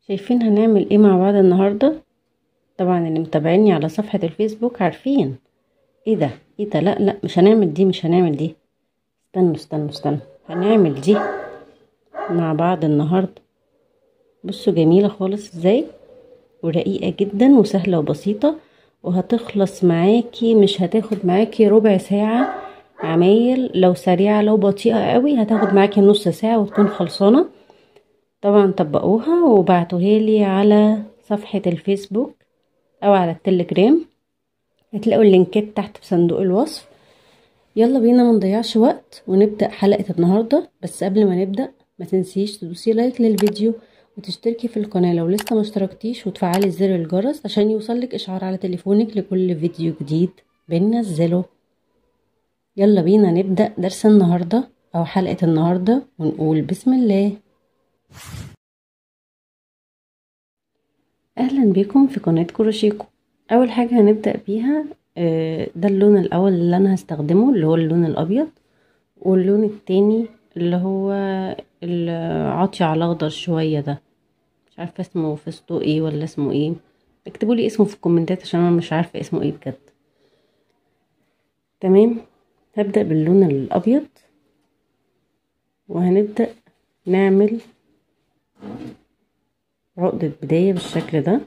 شايفين هنعمل ايه مع بعض النهاردة؟ طبعا اللي متابعيني على صفحة الفيسبوك عارفين. ايه ده ايه ده، لا لا، مش هنعمل دي. استنوا هنعمل دي مع بعض النهاردة. بصوا جميلة خالص ازاي، ورقيقة جدا وسهلة وبسيطة، وهتخلص معاكي، مش هتاخد معاكي ربع ساعة عمايل. لو سريعة لو بطيئة قوي هتاخد معاكي نص ساعة وتكون خلصانة. طبعا طبقوها وبعتوها لي على صفحة الفيسبوك او على التليجرام، هتلاقوا اللينكات تحت في صندوق الوصف. يلا بينا ما نضيعش وقت ونبدأ حلقة النهاردة. بس قبل ما نبدأ ما تنسيش تدوسي لايك للفيديو وتشتركي في القناة لو لسه ما اشتركتيش، وتفعلي زر الجرس عشان يوصلك اشعار على تليفونك لكل فيديو جديد بننزله. يلا بينا نبدأ درس النهاردة او حلقة النهاردة ونقول بسم الله. اهلا بكم في قناة كروشيكو. اول حاجة هنبدأ بيها ده اللون الاول اللي انا هستخدمه، اللي هو اللون الابيض، واللون التاني اللي هو العاطي على اخضر شوية ده، مش عارفة اسمه فستقي ولا اسمه ايه. اكتبوا لي اسمه في الكومنتات عشان انا مش عارفة اسمه ايه بجد. تمام، هبدأ باللون الابيض وهنبدأ نعمل عقدة بداية بالشكل ده،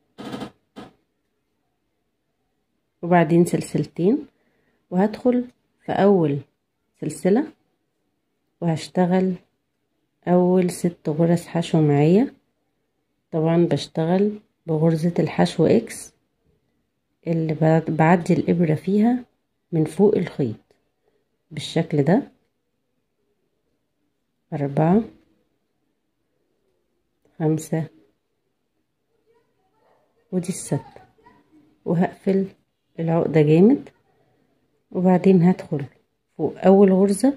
وبعدين سلسلتين، وهدخل في اول سلسلة وهشتغل اول 6 غرز حشو معايا. طبعا بشتغل بغرزة الحشو اكس اللي بعدي الابرة فيها من فوق الخيط بالشكل ده. 4 5 ودي الستة، وهقفل العقدة جامد، وبعدين هدخل فوق اول غرزة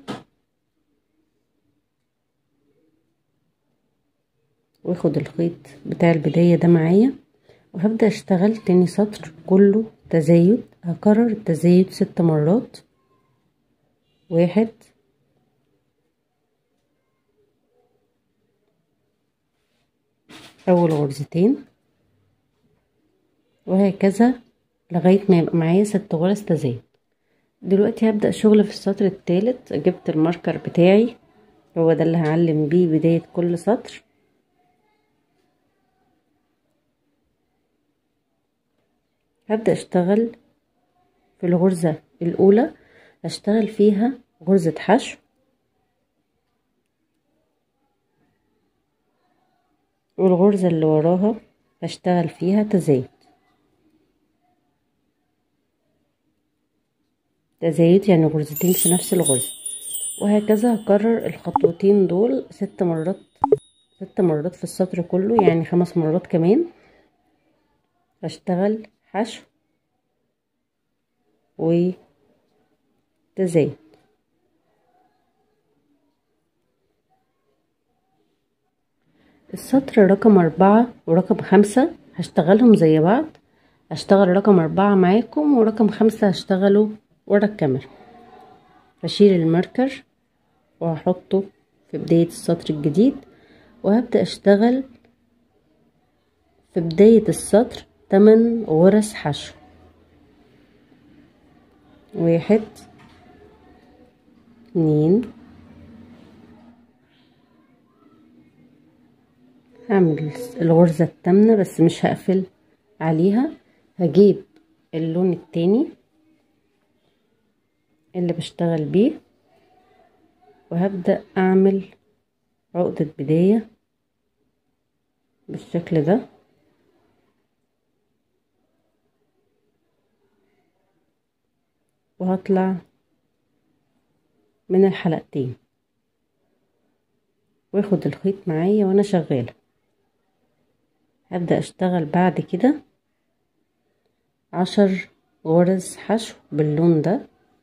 واخد الخيط بتاع البداية ده معايا، وهبدأ اشتغل تاني سطر كله تزايد. هكرر التزايد 6 مرات. 1 اول غرزتين، وهكذا لغاية ما يبقى معايا 6 غرز تزايد. دلوقتي هبدأ شغل في السطر الثالث. جبت الماركر بتاعي، هو ده اللي هعلم بيه بداية كل سطر. هبدأ اشتغل في الغرزة الاولى، هشتغل فيها غرزة حشو، والغرزة اللي وراها هشتغل فيها تزايد. تزايد يعني غرزتين في نفس الغرزة، وهكذا هكرر الخطوتين دول 6 مرات. 6 مرات في السطر كله، يعني 5 مرات كمان. هشتغل حشو وتزايد. السطر رقم 4 ورقم 5 هشتغلهم زي بعض. هشتغل رقم 4 معاكم، ورقم 5 هشتغله ورا الكاميرا. هشيل الماركر وهحطه في بداية السطر الجديد، وهبدأ اشتغل في بداية السطر 8 غرز حشو. 1 2 هعمل الغرزة التامنة بس مش هقفل عليها. هجيب اللون التاني اللي بشتغل بيه، وهبدأ اعمل عقدة بداية بالشكل ده، وهطلع من الحلقتين واخد الخيط معايا وانا شغالة. هبدأ اشتغل بعد كده 10 غرز حشو باللون ده.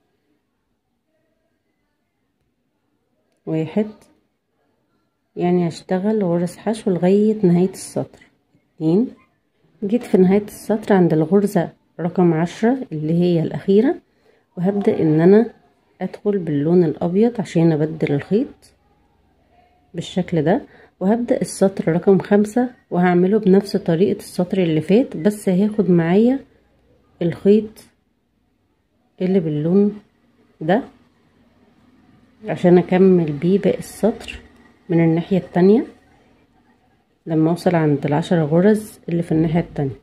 1 يعني هشتغل غرز حشو لغاية نهاية السطر. 2 جيت في نهاية السطر عند الغرزة رقم 10 اللي هي الأخيرة، وهبدأ ان انا ادخل باللون الابيض عشان ابدل الخيط بالشكل ده، وهبدأ السطر رقم 5 وهعمله بنفس طريقة السطر اللي فات، بس هاخد معايا الخيط اللي باللون ده عشان اكمل بيه باقي السطر من الناحية التانية لما اوصل عند ال10 غرز اللي في الناحية التانية.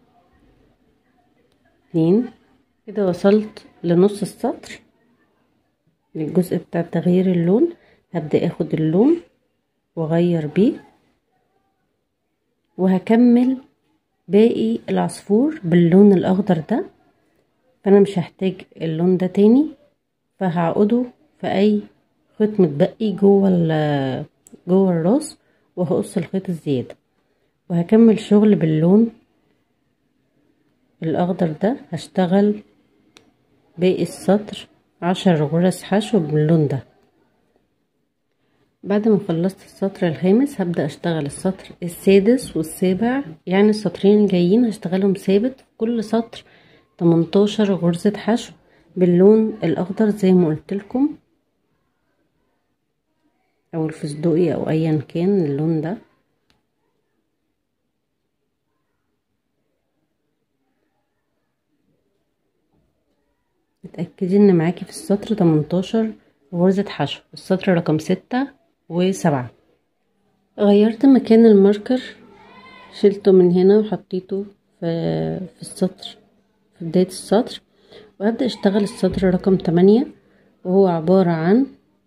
2 كده وصلت لنص السطر للجزء بتاع تغيير اللون. هبدأ اخد اللون واغير بيه وهكمل باقي العصفور باللون الاخضر ده، فانا مش هحتاج اللون ده تاني، فهعقده في اي خيط متبقي جوه الراس وهقص الخيط الزيادة وهكمل شغل باللون الاخضر ده. هشتغل باقي السطر 10 غرز حشو باللون ده. بعد ما خلصت السطر الخامس هبدأ اشتغل السطر السادس والسابع، يعني السطرين الجايين هشتغلهم ثابت، كل سطر 18 غرزة حشو باللون الاخضر زي ما قلت لكم، او الفستقي او ايا كان اللون ده. اتأكدي ان معاكي في السطر 18 غرزة حشو، السطر رقم 6 و7. غيرت مكان الماركر، شلته من هنا وحطيته في السطر في بداية السطر، وهبدأ اشتغل السطر رقم 8 وهو عبارة عن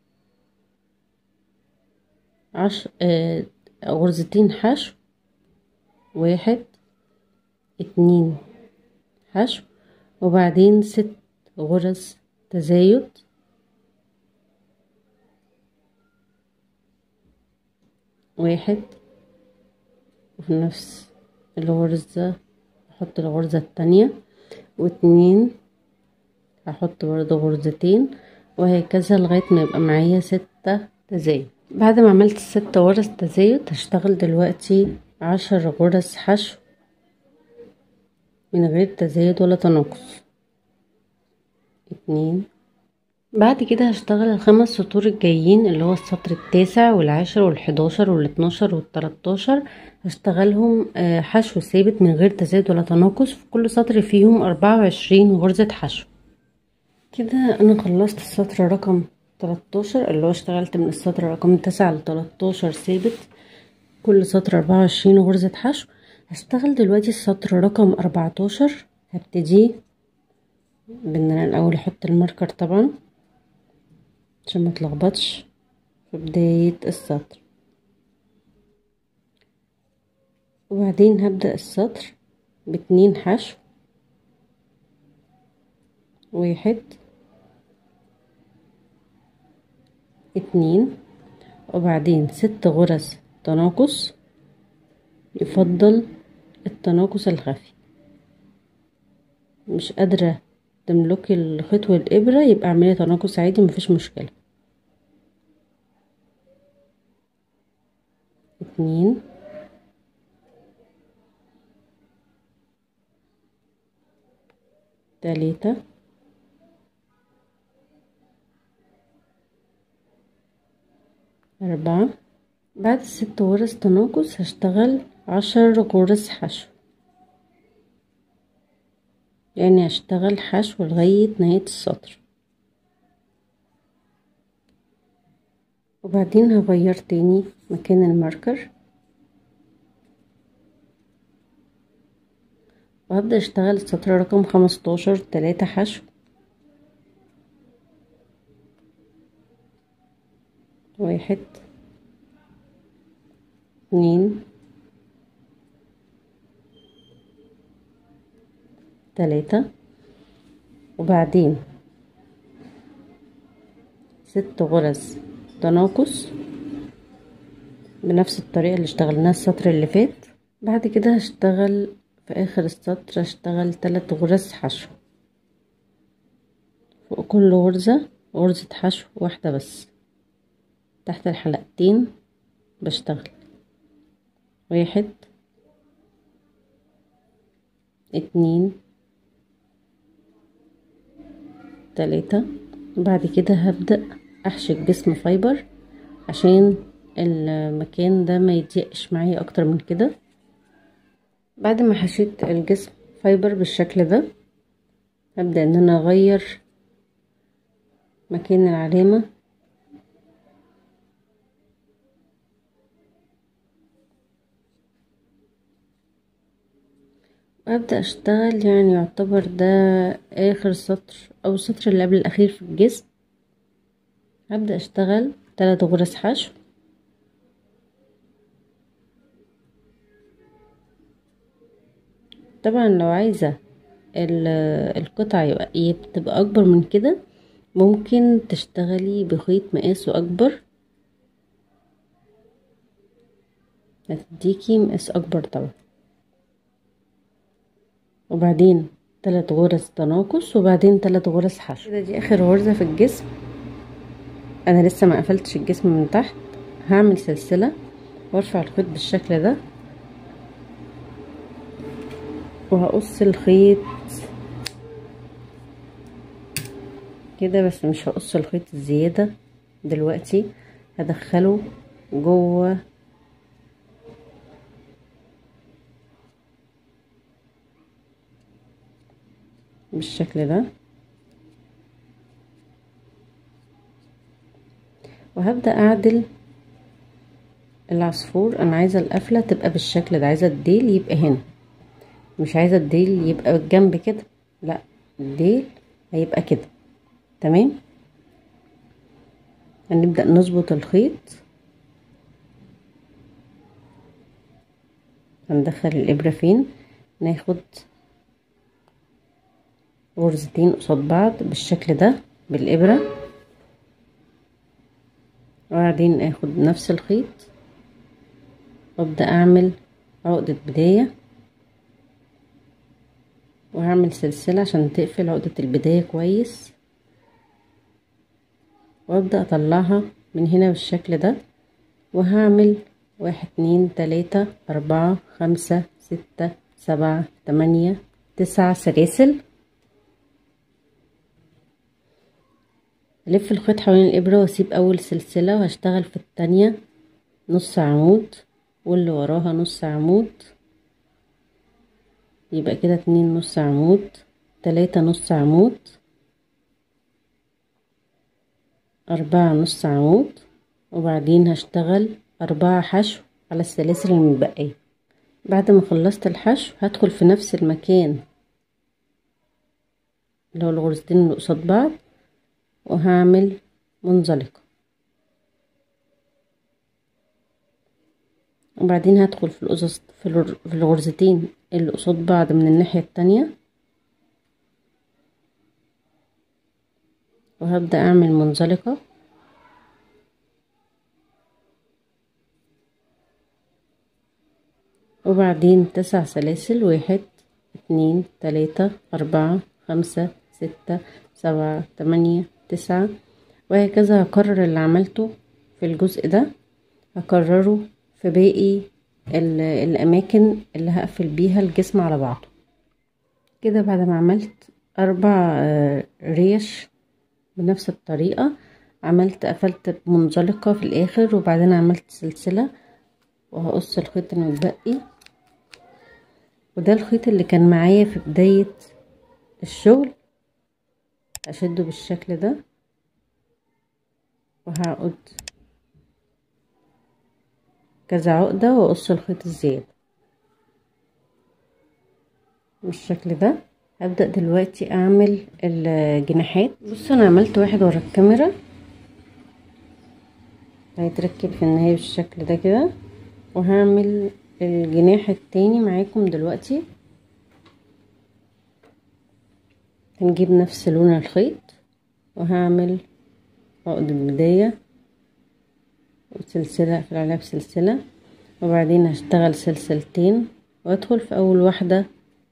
غرزتين حشو، 1 2 حشو، وبعدين 6 غرز تزايد، 1 وفي نفس الغرزة احط الغرزة التانية، و2 هحط برضه غرزتين، وهكذا لغاية ما يبقى معايا 6 تزايد. بعد ما عملت 6 غرز تزايد هشتغل دلوقتي 10 غرز حشو من غير تزايد ولا تناقص. 2. بعد كده هشتغل ال5 سطور الجايين اللي هو السطر التاسع والعاشر والحداشر والاتناشر والتلاتاشر، هشتغلهم حشو ثابت من غير تزايد ولا تناقص، في كل سطر فيهم 24 غرزة حشو. كده انا خلصت السطر رقم 13 اللي هو اشتغلت من السطر رقم 9 ل 13 ثابت، كل سطر 24 غرزة حشو. هشتغل دلوقتي السطر رقم 14، هبتدي بان انا الاول احط الماركر طبعا عشان ما تلخبطش في بداية السطر، وبعدين هبدأ السطر ب2 حشو، 1 2، وبعدين 6 غرز تناقص، يفضل التناقص الخفي. مش قادرة تملكي الخيط والإبرة يبقى اعملي تناقص عادي مفيش مشكلة. 2 3 4. بعد 6 غرز تناقص هشتغل 10 غرز حشو، يعني هشتغل حشو لغاية نهاية السطر، وبعدين هغير تاني مكان الماركر وهبدأ اشتغل السطر رقم 15 3 حشو، 1 2 3، وبعدين 6 غرز تناقص بنفس الطريقة اللي اشتغلناها السطر اللي فات. بعد كده هشتغل في اخر السطر هشتغل 3 غرز حشو، فوق كل غرزة غرزة حشو واحدة بس، تحت الحلقتين بشتغل 1 2 3. وبعد كده هبدأ احشي جسم فايبر عشان المكان ده ما يضيقش معايا اكتر من كده. بعد ما حشيت الجسم فايبر بالشكل ده، هبدأ ان انا اغير مكان العلامة. وابدأ اشتغل، يعني يعتبر ده اخر سطر او السطر اللي قبل الاخير في الجسم. هبدأ اشتغل 3 غرز حشو. طبعا لو عايزة القطعة تبقى اكبر من كده، ممكن تشتغلي بخيط مقاسه اكبر، هتديكي مقاس اكبر طبعا. وبعدين 3 غرز تناقص، وبعدين 3 غرز حشو. كده دي اخر غرزة في الجسم. انا لسه ما قفلتش الجسم من تحت. هعمل سلسلة وارفع الخيط بالشكل ده، وهقص الخيط كده، بس مش هقص الخيط الزيادة دلوقتي، هدخله جوه بالشكل ده. وهبدأ اعدل العصفور. انا عايزة القفلة تبقى بالشكل ده، عايزة الديل يبقى هنا، مش عايزة الديل يبقى بالجنب كده، لا الديل هيبقى كده. تمام. هنبدأ نظبط الخيط، هندخل الإبرة فين، ناخد غرزتين قصاد بعض بالشكل ده بالإبرة، وبعدين اخد نفس الخيط وابدأ اعمل عقدة بداية، وهعمل سلسلة عشان تقفل عقدة البداية كويس، وابدأ اطلعها من هنا بالشكل ده. وهعمل 1 2 3 4 5 6 7 8 9 سلاسل. الف الخيط حوالين الابرة واسيب اول سلسلة، وهشتغل في التانية نص عمود، واللي وراها نص عمود، يبقى كده 2 نص عمود، 3 نص عمود، 4 نص عمود، وبعدين هشتغل 4 حشو على السلاسل المتبقية. بعد ما خلصت الحشو هدخل في نفس المكان اللي هو الغرزتين اللي قصاد بعض، وهعمل منزلقة، وبعدين هدخل في القصص في الغرزتين اللي قصاد بعض من الناحية التانية، وهبدأ اعمل منزلقة، وبعدين 9 سلاسل، 1 2 3 4 5 6 7 8 9، وهكذا هكرر اللي عملته في الجزء ده، هكرره في باقي الاماكن اللي هقفل بيها الجسم على بعضه. كده بعد ما عملت 4 ريش بنفس الطريقة، قفلت بمنزلقة في الاخر، وبعدين عملت سلسلة، وهقص الخيط المتبقي، وده الخيط اللي كان معايا في بداية الشغل. هشده بالشكل ده، وهعقد كذا عقدة، واقص الخيط الزيادة بالشكل ده. هبدأ دلوقتي اعمل الجناحات. بصوا انا عملت واحد ورا الكاميرا، هيتركب في النهاية بالشكل ده كده، وهعمل الجناح التاني معاكم دلوقتي. هنجيب نفس لون الخيط، وهعمل عقدة بداية وسلسلة اقفل عليها بسلسلة، وبعدين هشتغل سلسلتين وادخل في اول واحدة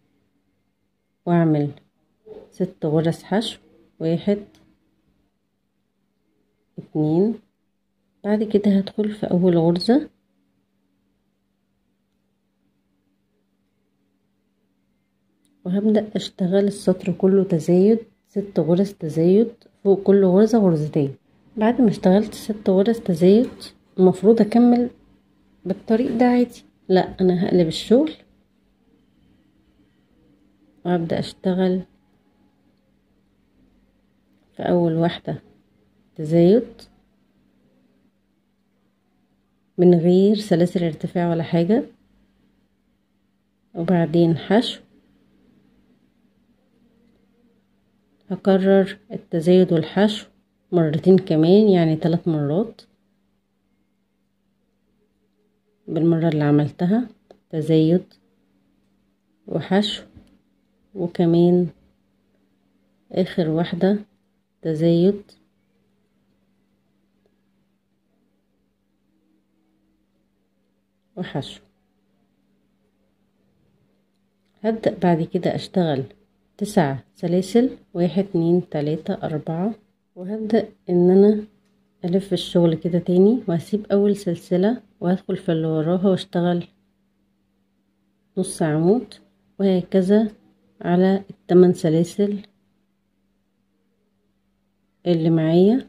واعمل 6 غرز حشو، 1 2. بعد كده هدخل في اول غرزة وهبدأ اشتغل السطر كله تزايد، 6 غرز تزايد فوق كل غرزة غرزتين. بعد ما اشتغلت 6 غرز تزايد المفروض اكمل بالطريق ده عادي، لا انا هقلب الشغل وابدأ اشتغل في اول واحدة تزايد من غير سلاسل ارتفاع ولا حاجة، وبعدين حشو. هكرر التزايد والحشو مرتين كمان، يعني 3 مرات. بالمرة اللي عملتها تزايد وحشو، وكمان اخر واحدة تزايد وحشو. هبدأ بعد كده اشتغل 9 سلاسل، 1 2 3 4، وهبدأ ان انا الف الشغل كده تاني وهسيب اول سلسلة وهدخل في اللي وراها واشتغل نص عمود، وهكذا على ال8 سلاسل اللي معايا.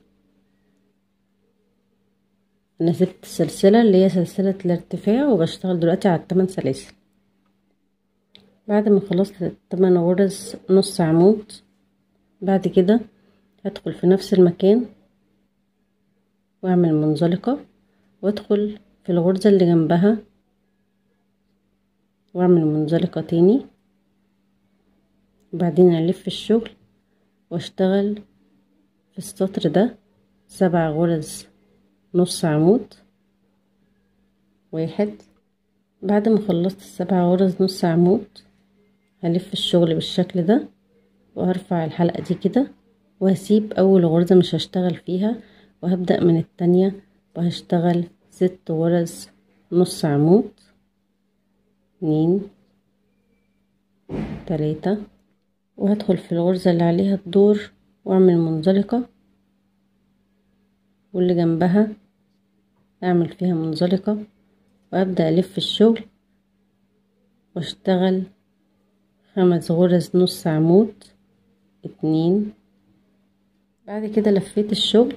انا سبت السلسلة اللي هي سلسلة الارتفاع وبشتغل دلوقتي على ال8 سلاسل. بعد ما خلصت 8 غرز نص عمود، بعد كده هدخل في نفس المكان واعمل منزلقة، وادخل في الغرزة اللي جنبها واعمل منزلقة تاني، وبعدين الف الشغل واشتغل في السطر ده 7 غرز نص عمود. 1. بعد ما خلصت ال7 غرز نص عمود هلف الشغل بالشكل ده، وهرفع الحلقة دي كده، وهسيب اول غرزة مش هشتغل فيها، وهبدأ من التانية وهشتغل 6 غرز نص عمود. 2 3، وهدخل في الغرزة اللي عليها الدور واعمل منزلقة، واللي جنبها اعمل فيها منزلقة، وابدأ الف الشغل واشتغل 5 غرز نص عمود. 2. بعد كده لفيت الشغل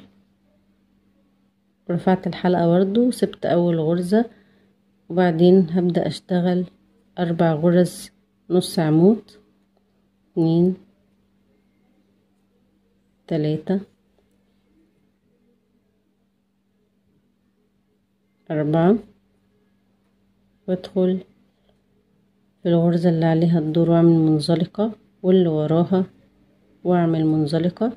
ورفعت الحلقة برضو، سبت اول غرزة، وبعدين هبدأ اشتغل 4 غرز نص عمود. 2 3 4، وادخل في الغرزة اللي عليها الدور واعمل منزلقة، واللي وراها واعمل منزلقة.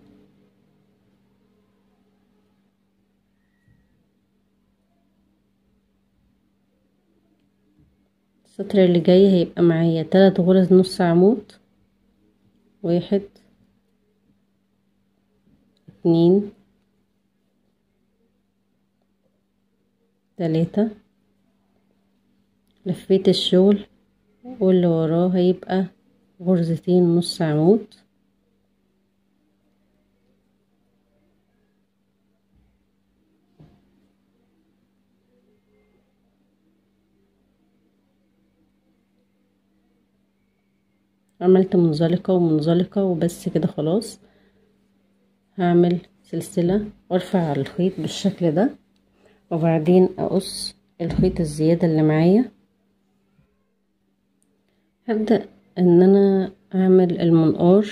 السطر اللي جاي هيبقى معايا 3 غرز نص عمود. 1 2 3، لفيت الشغل واللي وراه هيبقى غرزتين نص عمود. عملت منزلقة ومنزلقة وبس كده خلاص. هعمل سلسلة وارفع على الخيط بالشكل ده، وبعدين اقص الخيط الزيادة اللي معايا. هبدأ ان انا اعمل المنقار.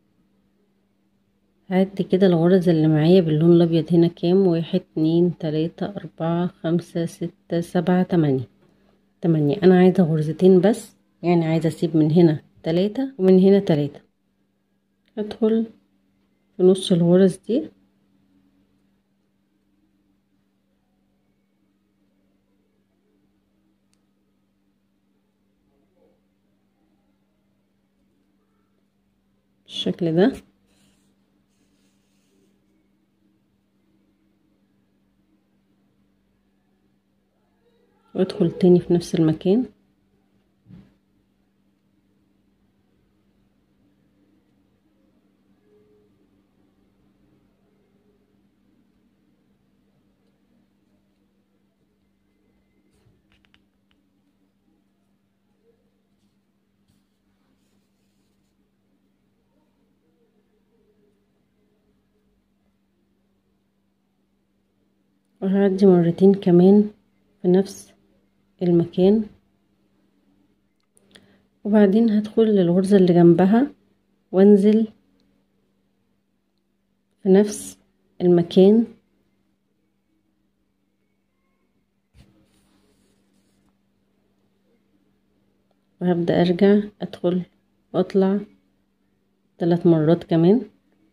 هعد كده الغرز اللي معايا باللون الابيض هنا كام: 1 2 3 4 5 6 7 8. انا عايزة غرزتين بس، يعني عايزة اسيب من هنا 3 ومن هنا 3. هدخل في نص الغرز دي بالشكل ده، وادخل تاني في نفس المكان. وهعدي مرتين كمان في نفس المكان، وبعدين هدخل للغرزة اللي جنبها وانزل في نفس المكان وهبدأ ارجع ادخل واطلع 3 مرات كمان.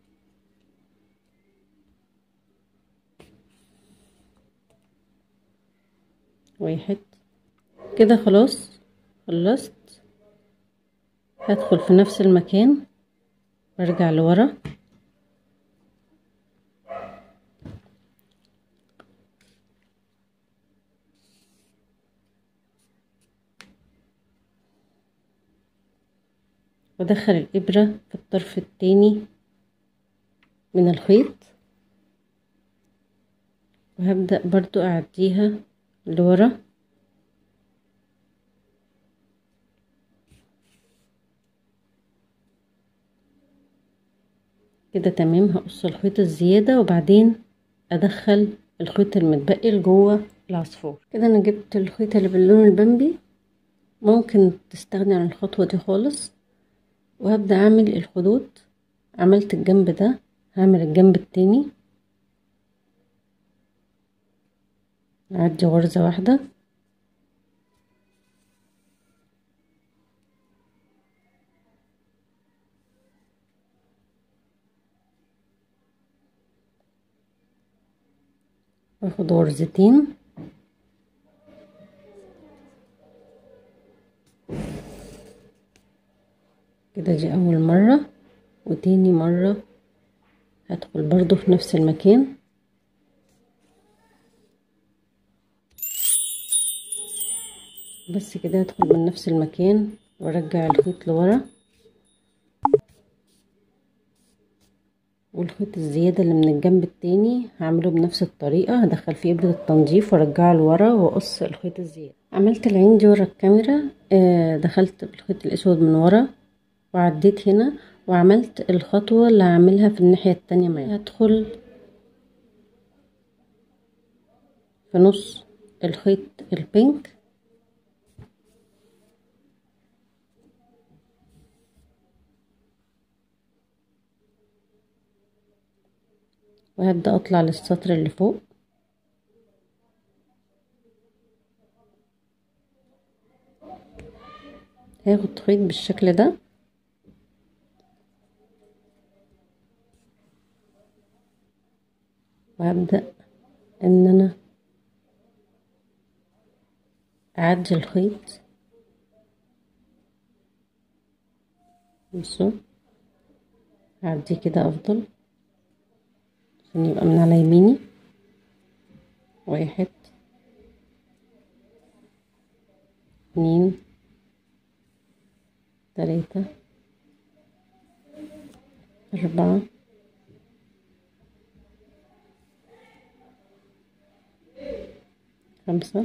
واحد كده، خلاص خلصت. هدخل في نفس المكان وارجع لورا وادخل الابرة في الطرف التاني من الخيط، وهبدأ برضو اعديها لورا كده. تمام. هقص الخيط الزيادة وبعدين ادخل الخيط المتبقي لجوه العصفور. كده انا جبت الخيط اللي باللون البامبي، ممكن تستغني عن الخطوة دي خالص. وهبدأ اعمل الخدود. عملت الجنب ده، هعمل الجنب التاني. اعدي غرزة واحدة واخد غرزتين، كده دي اول مرة. وتاني مرة هدخل برضو في نفس المكان، بس كده هدخل من نفس المكان وارجع الخيط لورا، والخيط الزيادة اللي من الجنب التاني هعمله بنفس الطريقة. هدخل فيه ابرة التنظيف وارجعه لورا واقص الخيط الزيادة. عملت العين دي ورا الكاميرا. دخلت بالخيط الاسود من ورا وعديت هنا وعملت الخطوة اللي هعملها في الناحية التانية معايا. هدخل في نص الخيط البينك وهبدأ اطلع للسطر اللي فوق، هاخد خيط بالشكل ده وهبدأ ان انا اعدي الخيط. بصوا اعديه كده افضل عشان يبقى من على يميني. واحد، اتنين، تلاتة، اربعة، خمسة،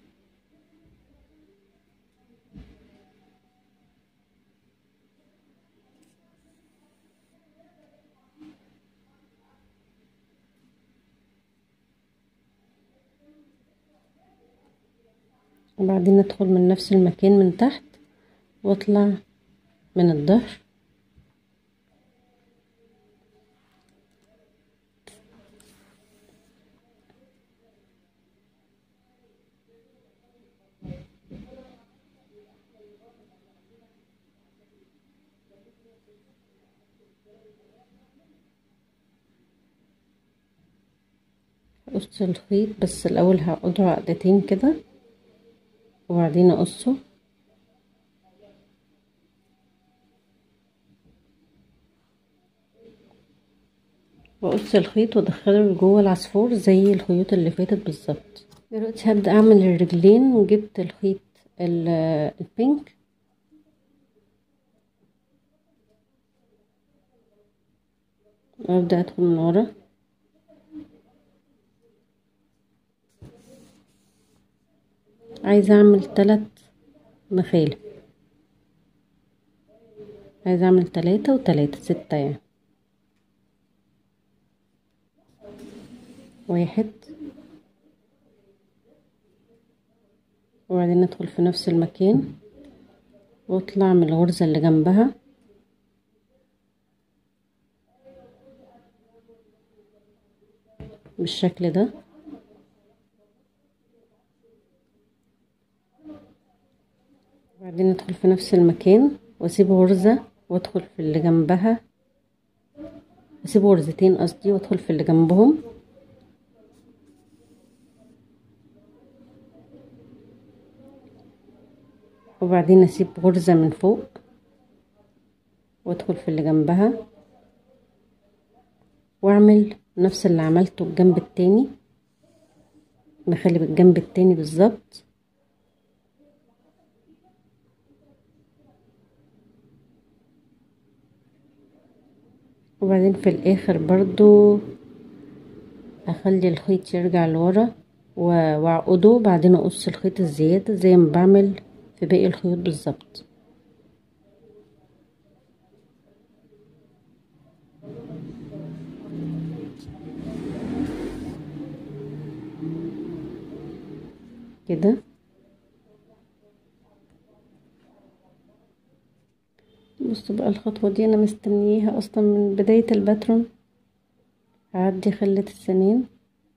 وبعدين ادخل من نفس المكان من تحت واطلع من الظهر اقص الخيط، بس الاول هقعده عقدتين كده وبعدين اقصه. واقص الخيط وادخله جوه العصفور زي الخيوط اللي فاتت بالظبط. دلوقتي هبدأ اعمل الرجلين. وجبت الخيط البينك وابدأ ادخل من ورا عايزة اعمل 3 مخالب. عايزة اعمل 3 و3 6 يعني. 1، وبعدين ندخل في نفس المكان واطلع من الغرزة اللي جنبها بالشكل ده. وبعدين ندخل في نفس المكان واسيب غرزة وادخل في اللي جنبها، اسيب غرزتين قصدي وادخل في اللي جنبهم. وبعدين اسيب غرزة من فوق وادخل في اللي جنبها واعمل نفس اللي عملته الجنب التاني، نخلي بالجنب التاني بالظبط. وبعدين في الاخر برضو اخلي الخيط يرجع لورا واعقده، بعدين اقص الخيط الزيادة زي ما بعمل في باقي الخيوط بالظبط. كده بصوا بقى، الخطوة دي انا مستنياها اصلا من بداية الباترون. هعدي خلة السنين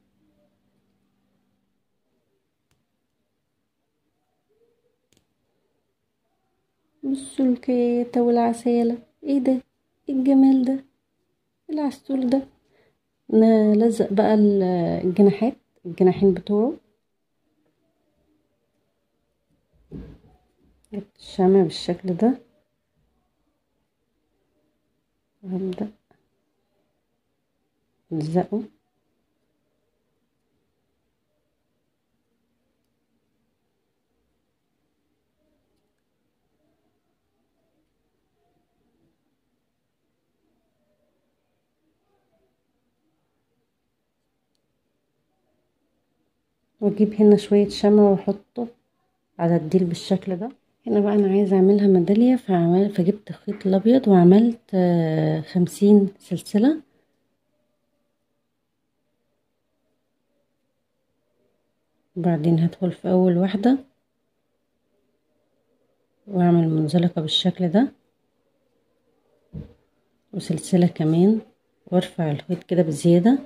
بصوا الكياتة والعسالة، ايه ده، ايه الجمال ده، العسول ده. نلزق بقى الجناحين بتوعه. جبت الشمع بالشكل ده وهبدأ الزقه. واجيب هنا شوية شمع واحطه على الديل بالشكل ده. هنا بقى انا عايزة اعملها ميدالية، فجبت خيط الابيض وعملت 50 سلسلة. وبعدين هدخل في اول واحدة واعمل منزلقة بالشكل ده وسلسلة كمان، وارفع الخيط كده بزيادة.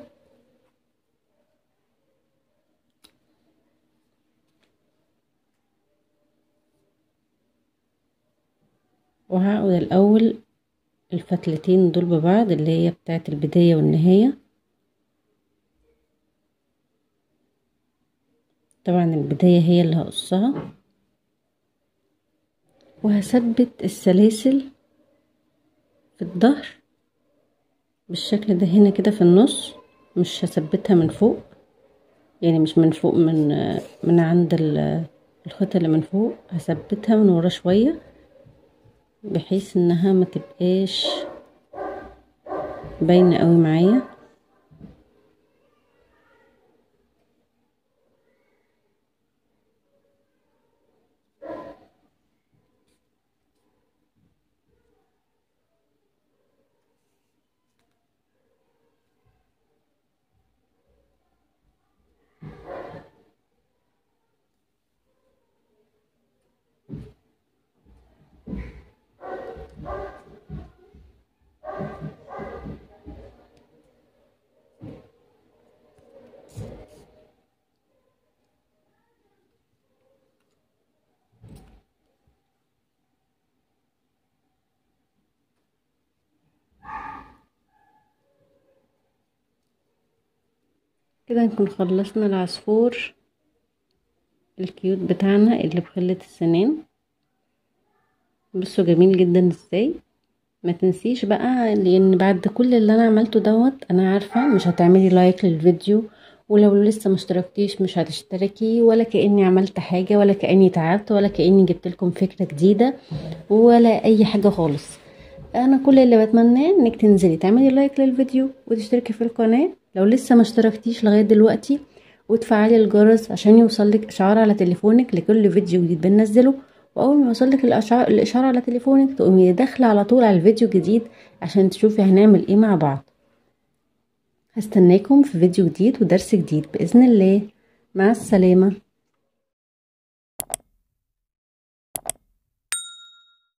وهعقد الاول الفتلتين دول ببعض اللي هي بتاعت البداية والنهاية. طبعا البداية هي اللي هقصها، وهثبت السلاسل في الظهر بالشكل ده هنا كده في النص. مش هثبتها من فوق، يعني مش من فوق، من عند الخيط اللي من فوق، هثبتها من ورا شوية بحيث انها ما تبقاش باينه قوي معايا. كده نكون خلصنا العصفور الكيوت بتاعنا اللي بخلة السنان. بصوا جميل جدا ازاي. ما تنسيش بقى، لان بعد كل اللي انا عملته دوت انا عارفة مش هتعملي لايك للفيديو، ولو لسه مشتركتيش مش هتشتركي، ولا كأني عملت حاجة، ولا كأني تعبت، ولا كأني جبت لكم فكرة جديدة، ولا اي حاجة خالص. انا كل اللي بتمناه انك تنزلي تعملي لايك للفيديو وتشتركي في القناة لو لسه ما اشتركتيش لغاية دلوقتي، وتفعلي الجرس عشان يوصلك اشعار على تليفونك لكل فيديو جديد بننزله. واول ما يوصلك الاشعار على تليفونك تقومي داخله على طول على الفيديو الجديد عشان تشوفي هنعمل ايه مع بعض. هستناكم في فيديو جديد ودرس جديد بإذن الله. مع السلامة.